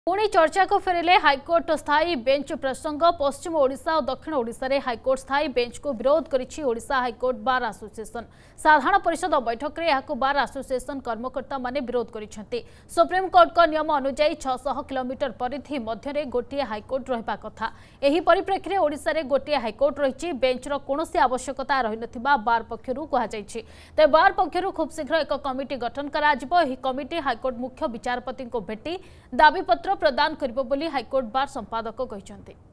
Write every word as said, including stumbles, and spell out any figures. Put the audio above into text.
पुणी चर्चा को फेरिले हाइकोर्ट स्थायी बेंच प्रसंग। पश्चिम ओडिशा और दक्षिण ओडिशा रे हाइकोर्ट स्थायी बेंच को विरोध करिछि ओडिशा हाइकोर्ट बार एसोसिएशन। साधारण परिषद बैठक रे याकु बार एसोसिएशन कर्मकर्ता माने विरोध करिसेंति। सुप्रीम कोर्ट को नियम अनुसार छह सौ किलोमीटर परिधि मध्य रे गोटिए हाइकोर्ट रहबा कथा। एही परिप्रेक्षी रे ओडिशा रे गोटिए हाइकोर्ट रहिछि। बेंच रो कोनोसी आवश्यकता रहि नथिबा बार पक्षरु कहा जायछि। ते बार पक्षरु खूब शीघ्र एक कमिटी गठन करा जिवो। एही कमिटी हाइकोर्ट मुख्य विचारपति को भेटी दाबी पत्र प्रदान करिबो बोली हाइकोर्ट बार संपादक कहिसेंति।